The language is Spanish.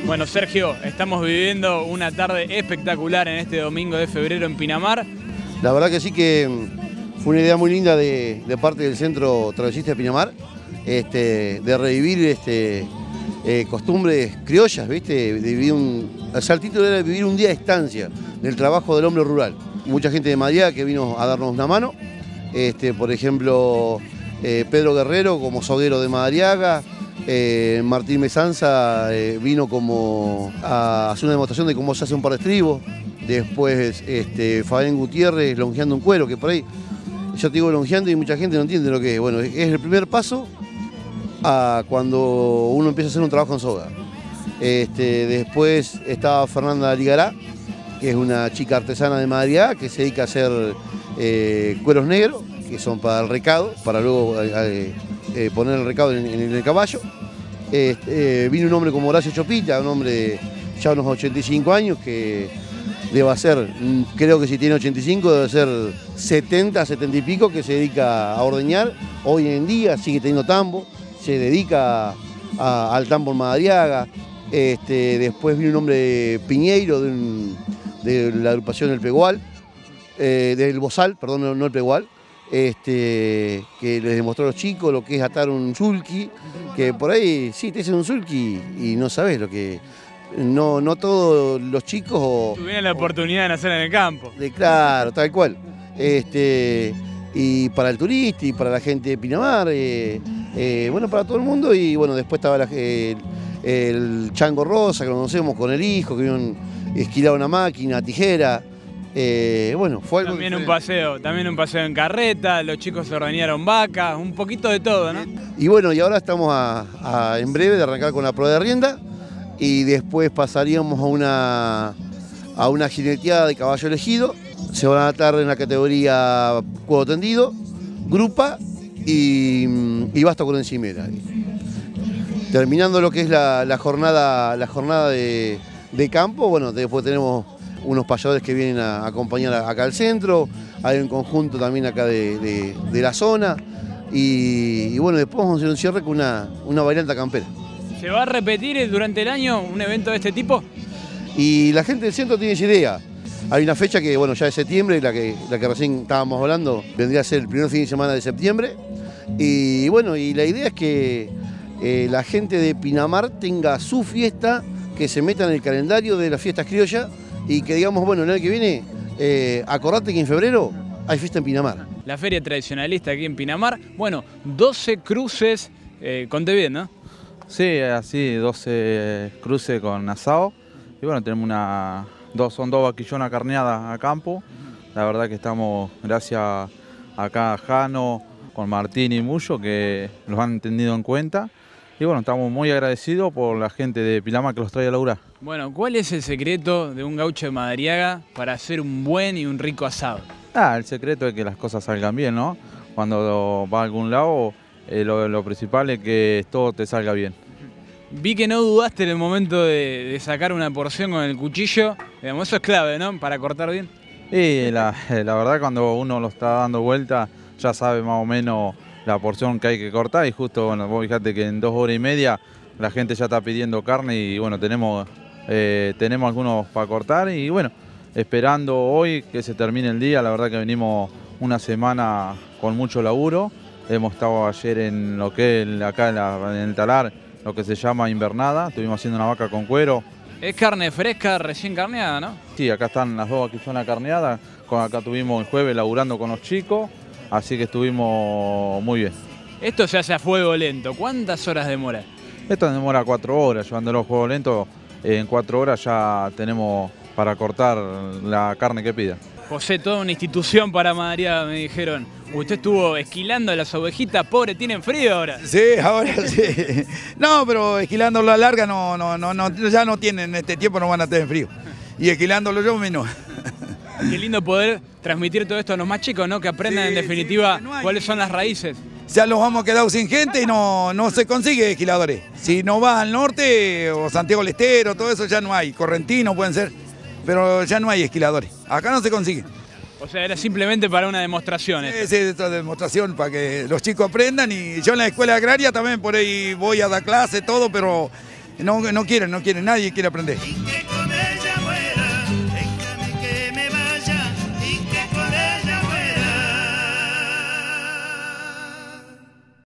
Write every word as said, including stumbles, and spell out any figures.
Bueno, Sergio, estamos viviendo una tarde espectacular en este domingo de febrero en Pinamar. La verdad que sí que fue una idea muy linda de, de parte del Centro Travesista de Pinamar, este, de revivir este, eh, costumbres criollas, ¿viste? De vivir un, o sea, el título era vivir un día de estancia del trabajo del hombre rural. Mucha gente de Madariaga que vino a darnos una mano, este, por ejemplo, eh, Pedro Guerrero como soguero de Madariaga, eh, Martín Mesanza eh, vino como a hacer una demostración de cómo se hace un par de estribos. Después este, Fabián Gutiérrez longeando un cuero, que por ahí, yo te digo longeando y mucha gente no entiende lo que es. Bueno, es el primer paso a cuando uno empieza a hacer un trabajo en soga. Este, después estaba Fernanda Ligará, que es una chica artesana de Madariaga que se dedica a hacer eh, cueros negros, que son para el recado, para luego eh, eh, poner el recado en, en el caballo. Este, eh, vino un hombre como Horacio Chopita, un hombre de ya unos ochenta y cinco años, que debe ser, creo que si tiene ochenta y cinco, debe ser setenta, setenta y pico, que se dedica a ordeñar. Hoy en día sigue teniendo tambo, se dedica a, al tambo en Madariaga. Este, después vino un hombre Piñeiro de, un, de la agrupación del Pegual, eh, del Bozal, perdón, no, no el Pegual, este, que les demostró a los chicos lo que es atar un sulky, que por ahí sí te hacen un sulky y no sabes lo que... No, no todos los chicos... O, tuvieron la oportunidad de nacer en el campo. De, claro, tal cual. Este, y para el turista y para la gente de Pinamar, eh, eh, bueno, para todo el mundo. Y bueno, después estaba la, eh, el Chango Rosa, que lo conocemos con el hijo, que vino a esquilar una máquina, tijera. Eh, bueno, fue algo También diferente. un paseo, también un paseo en carreta, los chicos se ordeñaron vacas, un poquito de todo, ¿no? Y bueno, y ahora estamos a, a, en breve de arrancar con la prueba de rienda. Y después pasaríamos a una, a una jineteada de caballo elegido. Se van a atar en la categoría cuero tendido, grupa y, y basto con encimera. Terminando lo que es la, la jornada, la jornada de, de campo, bueno, después tenemos unos payadores que vienen a acompañar acá al centro, hay un conjunto también acá de, de, de la zona y, y bueno, después vamos a hacer un cierre con una, una bailanta campera. ¿Se va a repetir durante el año un evento de este tipo? Y la gente del centro tiene esa idea. Hay una fecha que, bueno, ya es septiembre, la que, la que recién estábamos hablando, vendría a ser el primer fin de semana de septiembre. Y bueno, y la idea es que eh, la gente de Pinamar tenga su fiesta, que se meta en el calendario de las fiestas criollas y que digamos, bueno, el año que viene, eh, acordate que en febrero hay fiesta en Pinamar. La feria tradicionalista aquí en Pinamar, bueno, doce cruces, eh, conté bien, ¿no? Sí, así, doce cruces con asado. Y bueno, tenemos una, dos, son dos vaquillonas carneadas a campo. La verdad que estamos, gracias acá a Jano, con Martín y Mullo, que los han tenido en cuenta. Y bueno, estamos muy agradecidos por la gente de Pinamar que los trae a laburar. Bueno, ¿cuál es el secreto de un gaucho de Madariaga para hacer un buen y un rico asado? Ah, el secreto es que las cosas salgan bien, ¿no? Cuando va a algún lado, Eh, lo, lo principal es que todo te salga bien. Vi que no dudaste en el momento de, de sacar una porción con el cuchillo. Digamos, eso es clave, ¿no? Para cortar bien. Y la, la verdad, cuando uno lo está dando vuelta, ya sabe más o menos la porción que hay que cortar. Y justo, bueno, vos fijate que en dos horas y media la gente ya está pidiendo carne y bueno, tenemos, eh, tenemos algunos para cortar. Y bueno, esperando hoy que se termine el día. La verdad que venimos una semana con mucho laburo. Hemos estado ayer en lo que es acá en, la, en el talar, lo que se llama invernada. Estuvimos haciendo una vaca con cuero. Es carne fresca, recién carneada, ¿no? Sí, acá están las dos vaquillonas carneadas. Acá estuvimos el jueves laburando con los chicos, así que estuvimos muy bien. Esto se hace a fuego lento. ¿Cuántas horas demora? Esto demora cuatro horas, llevándolo a fuego lento. En cuatro horas ya tenemos para cortar la carne que pida. José, toda una institución para Madariaga, me dijeron. Usted estuvo esquilando las ovejitas, pobre, tienen frío ahora. Sí, ahora sí. No, pero esquilándolo a larga no, no, no, no, ya no tienen, este tiempo no van a tener frío. Y esquilándolo yo menos. Qué lindo poder transmitir todo esto a los más chicos, ¿no? Que aprendan sí, en definitiva sí, no hay, cuáles son las raíces. Ya los hemos quedado sin gente y no, no se consigue esquiladores. Si no vas al norte o Santiago del Estero, todo eso ya no hay. Correntinos pueden ser, pero ya no hay esquiladores. Acá no se consigue. O sea, era simplemente para una demostración. Sí, sí, esta demostración para que los chicos aprendan. Y yo en la escuela agraria también por ahí voy a dar clase, todo, pero No, no quieren, no quieren, nadie quiere aprender.